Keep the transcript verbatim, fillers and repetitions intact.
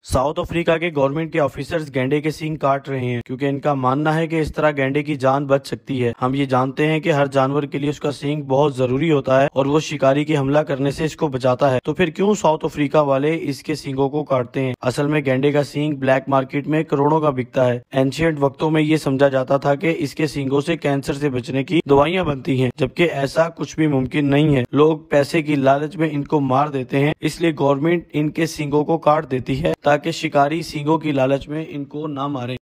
South Africa के government के officers गैंडे के सींग काट रहे हैं क्योंकि इनका मानना है कि इस तरह गैंडे की जान बच सकती है। हम ये जानते हैं कि हर जानवर के लिए उसका सींग बहुत जरूरी होता है और वो शिकारी की हमला करने से इसको बचाता है। तो फिर क्यों साउथ अफ्रीका वाले इसके सींगों को काटते हैं? असल में गैंडे का सींग ब्लैक मार्केट में करोड़ों का बिकता है। एंशियंट वक्तों में ये समझा जाता था कि इसके सींगों से कैंसर से बचने की दवाइयां बनती हैं, जबकि ऐसा कुछ भी मुमकिन नहीं है। लोग पैसे की लालच में इनको मार देते हैं, इसलिए गवर्नमेंट इनके सींगों को काट देती है ताकि शिकारी सींगों की लालच में इनको ना मारे।